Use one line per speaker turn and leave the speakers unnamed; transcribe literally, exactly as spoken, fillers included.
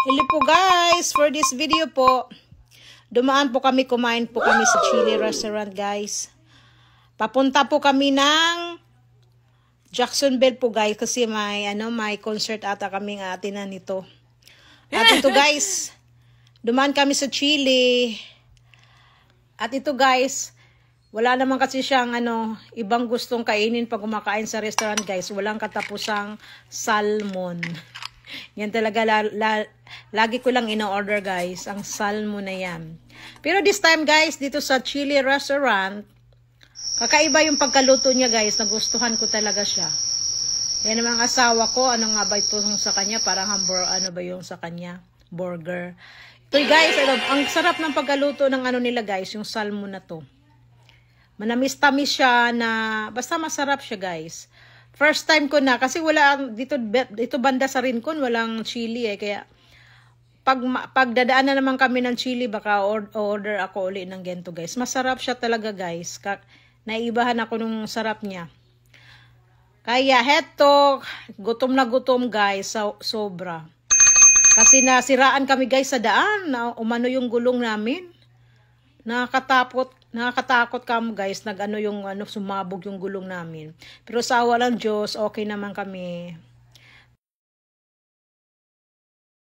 Hello po guys, for this video po, dumaan po kami, kumain po kami sa Chili restaurant guys. Papunta po kami ng Jacksonville po guys kasi may ano may concert ata kaming atinan nito. At ito guys, dumaan kami sa Chili. At ito guys, wala naman kasi siyang ano, ibang gustong kainin pag kumakain sa restaurant guys. Walang katapusang salmon. Yan talaga, la, la, lagi ko lang ino-order guys, ang salmon na yan. Pero this time guys, dito sa Chili restaurant, kakaiba yung pagkaluto niya guys, nagustuhan ko talaga siya. Yan naman asawa ko, ano nga ba ito sa kanya, parang hamburger, ano ba yung sa kanya, burger. Ito guys, ano, ang sarap ng pagkaluto ng ano nila guys, yung salmon na to. Manamis-tamis siya na, basta masarap siya guys. First time ko na, kasi wala, dito, dito banda sa Rincon, walang chili eh, kaya, pag, pag dadaan na naman kami ng chili, baka order ako uli ng gento guys. Masarap siya talaga guys, Ka naibahan ako nung sarap niya. Kaya heto, gutom na gutom guys, so, sobra. Kasi nasiraan kami guys sa daan, na umano yung gulong namin. Nakakatapot, nakakatakot kamo guys, nag ano yung ano, sumabog yung gulong namin. Pero sa awa ng Diyos, okay naman kami.